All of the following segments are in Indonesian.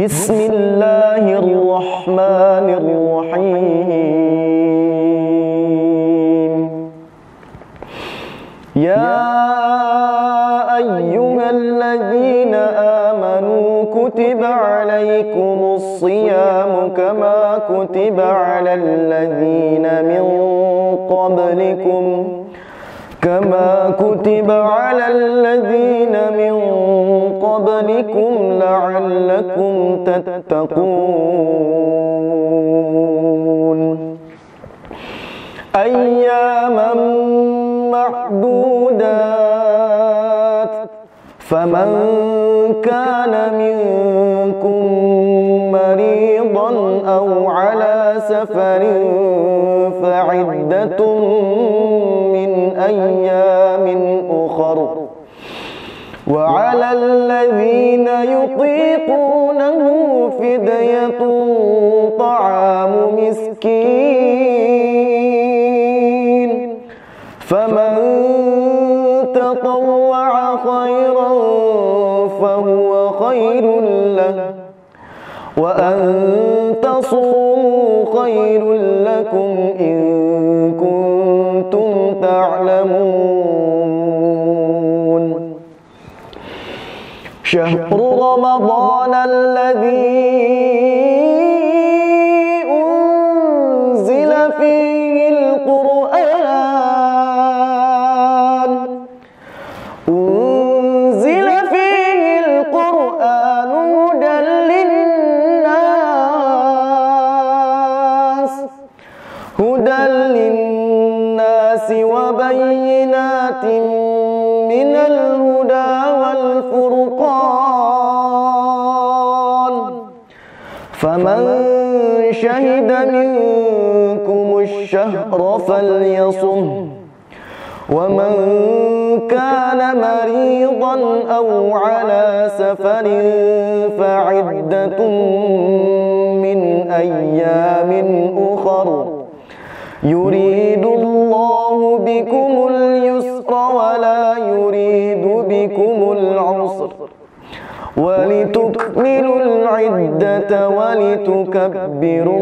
Bismillahirrahmanirrahim. Ya ayyuhalladzina amanu kutiba alaikumus siyamu kama kutiba alal ladzina min qablikum la'allakum tattaqun. Ayyaman ma'dudat, faman kana minkum maridan aw ala safarin fa'iddatun min ayyamin ukhar. وعلى الذين يطيقونه فدية طعام مسكين فمن تطوع خيرا فهو خير له وأن تصوموا خير لكم إن كنتم تعلمون. شهر رمضان الذي أنزل فيه القرآن هدى للناس وبينات من الهدى والفرقان فمن شهد منكم الشهر فليصم ومن كان مريضا أو على سفر فعدة من أيام أخر يريد الله بكم اليسر ولا يريد بكم العسر ولتكملوا العدة ولتكبروا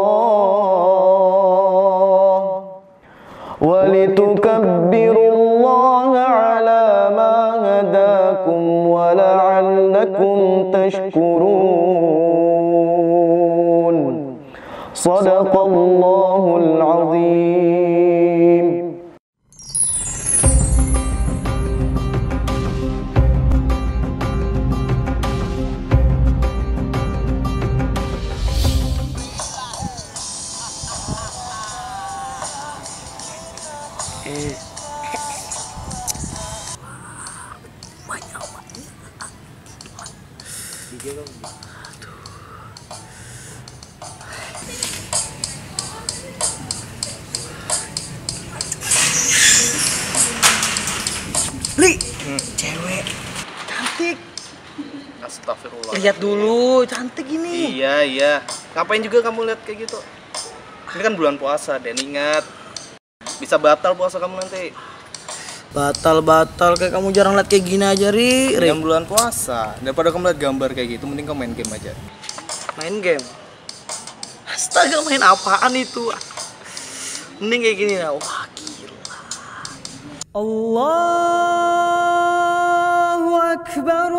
الله على ما هداكم ولعلكم تشكرون. صدق الله العظيم. Li, cewek cantik. Astagfirullah. Lihat dulu, cantik ini. Iya. Ngapain juga kamu lihat kayak gitu? Ini kan bulan puasa, dan ingat bisa batal puasa kamu nanti. Batal kayak kamu jarang lihat kayak gini aja, Ri. Yang bulan puasa, daripada kamu lihat gambar kayak gitu, mending kamu main game aja. Main game. Astaga, main apaan itu? Mending kayak gini lah. Wah, gila. Allahu Akbar,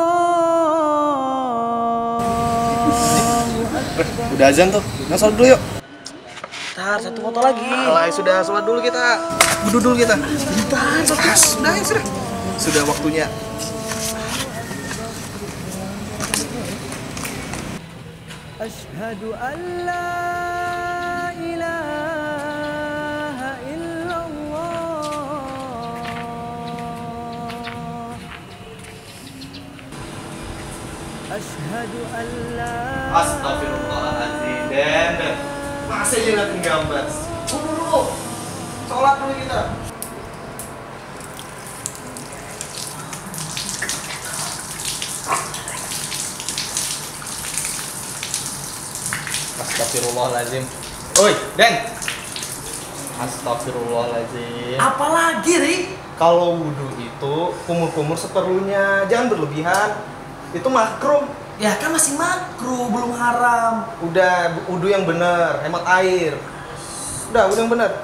Udah azan tuh, nah sholat dulu yuk. Bentar, satu foto lagi. Alay, sudah sholat dulu kita. Wudhu dulu kita. Bentar, sudah. Sudah waktunya. Asyhadu an la ilaha illallah. Asyhadu an la. Astagfirullahaladzim. Dan masa liatin gambar? Dulu. Sholat dulu kita. Astagfirullahaladzim. Oi, Den. Astagfirullahaladzim. Apalagi, Ri? Kalau wudhu itu kumur-kumur seperlunya, jangan berlebihan. Itu makruh. Ya kan masih makruh, belum haram. Udah, wudu yang bener, hemat air. Udah, wudu yang bener.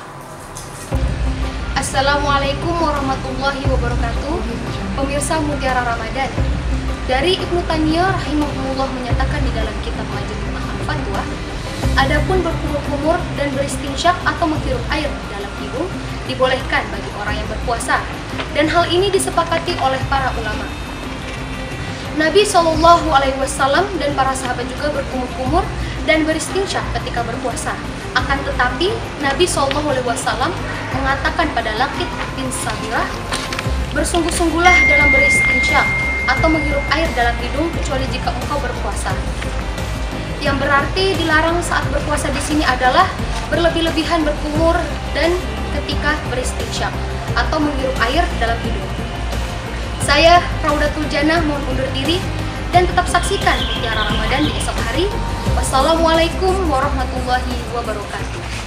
Assalamualaikum warahmatullahi wabarakatuh. Pemirsa Mutiara Ramadan. Dari Ibnu Taimiyah rahimahullah menyatakan di dalam kitab Majmu' al-Fatwa, adapun berkumur-kumur dan beristinsyak atau menghirup air dalam hidung dibolehkan bagi orang yang berpuasa, dan hal ini disepakati oleh para ulama. Nabi SAW dan para sahabat juga berkumur-kumur dan beristinsyak ketika berpuasa. Akan tetapi Nabi SAW mengatakan pada Laqit bin Sabirah, bersungguh-sungguhlah dalam beristinsyak atau menghirup air dalam hidung kecuali jika engkau berpuasa. Yang berarti dilarang saat berpuasa di sini adalah berlebih-lebihan berkumur dan ketika beristinsyak atau menghirup air dalam hidung. Saya Raudatul Jannah mohon undur diri dan tetap saksikan Mutiara Ramadan di esok hari. Wassalamualaikum warahmatullahi wabarakatuh.